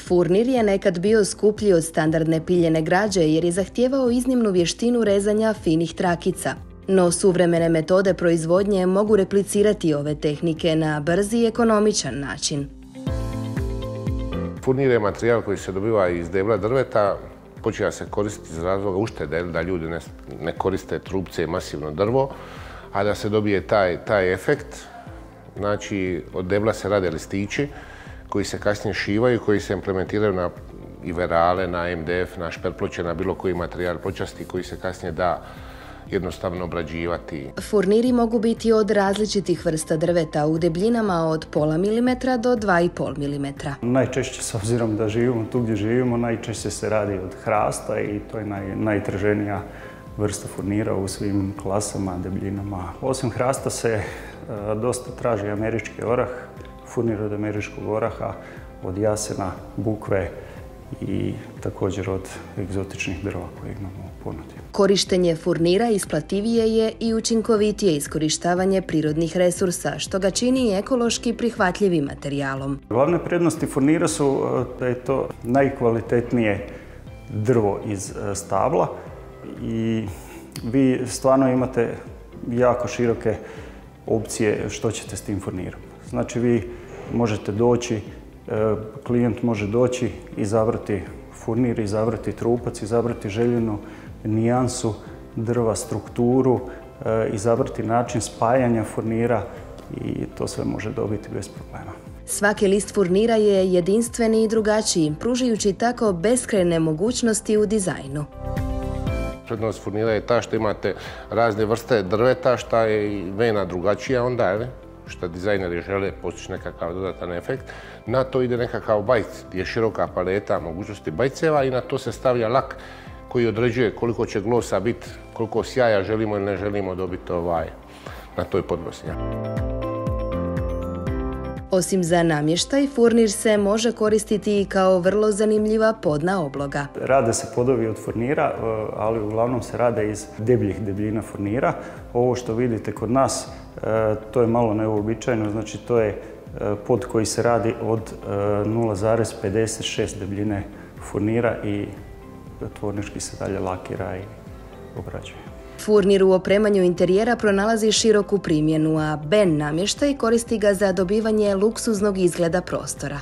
Furnir je nekad bio skuplji od standardne piljene građe jer je zahtijevao iznimnu vještinu rezanja finih trakica. No suvremene metode proizvodnje mogu replicirati ove tehnike na brzi i ekonomičan način. Furnir je materijal koji se dobiva iz debla drveta, počinje se koristiti iz razloga uštede, da ljudi ne koriste trupce i masivno drvo, a da se dobije taj efekt. Znači, od debla se rade listići koji se kasnije šivaju, koji se implementiraju na iverale, na MDF, na šperploče, na bilo koji materijal počasti koji se kasnije da jednostavno obrađivati. Furniri mogu biti od različitih vrsta drveta u debljinama od 0,5 mm do 2,5 mm. Najčešće, s obzirom da živimo tu gdje živimo, najčešće se radi od hrasta i to je najtraženija vrsta furnira u svim klasama, debljinama. Osim hrasta se dosta traži američki orah, furnir od američkog oraha, od jasena, bukve i također od egzotičnih drva koje imamo u ponudi. Korištenje furnira isplativije je i učinkovitije iskorištavanje prirodnih resursa, što ga čini ekološki prihvatljivim materijalom. Glavne prednosti furnira su da je to najkvalitetnije drvo iz stabla i vi stvarno imate jako široke opcije što ćete s tim furnirom. Znači vi možete doći, klijent može doći, izabrati furnir, izabrati trupac, izabrati željenu nijansu drva, strukturu, izabrati način spajanja furnira i to sve može dobiti bez problema. Svaki list furnira je jedinstveni i drugačiji, pružajući tako beskrajne mogućnosti u dizajnu. Prednost furnira je ta što imate razne vrste drveta, što je i vena drugačija onda, što dizajneri žele postići nekakav dodatan efekt. Na to ide nekakav bajc, gdje je široka paleta mogućnosti bajceva i na to se stavlja lak koji određuje koliko će glosa biti, koliko sjaja želimo ili ne želimo dobiti na toj podlozi. Osim za namještaj, furnir se može koristiti i kao vrlo zanimljiva podna obloga. Rade se podovi od furnira, ali uglavnom se rade iz debljih debljina furnira. Ovo što vidite kod nas, to je malo neuobičajeno, znači to je pod koji se radi od 0,56 debljine furnira i tvornički se dalje lakira i obrađuje. Furnir u opremanju interijera pronalazi široku primjenu, a Ben namještaj koristi ga za dobivanje luksuznog izgleda prostora.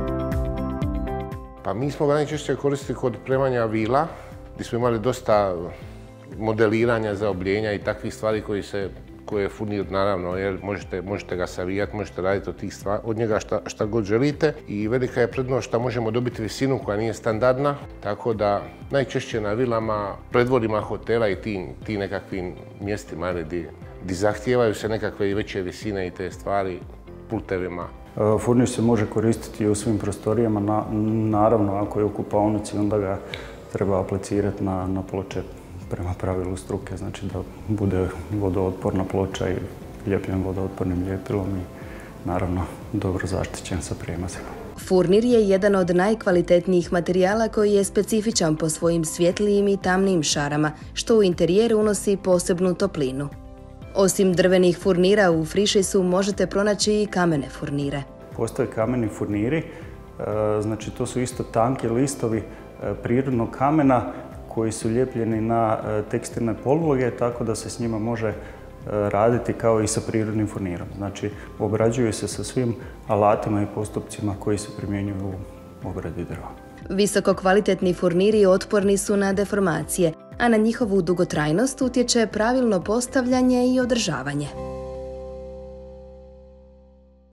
Pa mi smo ga najčešće koristili kod opremanja vila, gdje smo imali dosta modeliranja, zaobljenja i takvih stvari koje je furnir, naravno, jer možete ga savijati, možete raditi od njega šta god želite i velika je prednost što možemo dobiti visinu koja nije standardna, tako da najčešće na vilama, predvorima hotela i ti nekakvim mjestima gdje zahtijevaju se nekakve veće visine i te stvari pultevima. Furnir se može koristiti u svim prostorijama, naravno ako je u kupaonici onda ga treba aplicirati na ploče prema pravilu struke, znači da bude vodootporna ploča i lijepljen vodootpornim ljepilom i naravno dobro zaštićen sa prijemazima. Furnir je jedan od najkvalitetnijih materijala koji je specifičan po svojim svjetlijim i tamnim šarama, što u interijer unosi posebnu toplinu. Osim drvenih furnira u Frišisu možete pronaći i kamene furnire. Postoje kameni furniri, znači to su isto tanki listovi prirodnog kamena koji su lijepljeni na tekstilne podloge, tako da se s njima može raditi kao i sa prirodnim furnirom. Znači, obrađuju se sa svim alatima i postupcima koji se primjenjuju u obradi drva. Visoko kvalitetni furniri otporni su na deformacije, a na njihovu dugotrajnost utječe pravilno postavljanje i održavanje.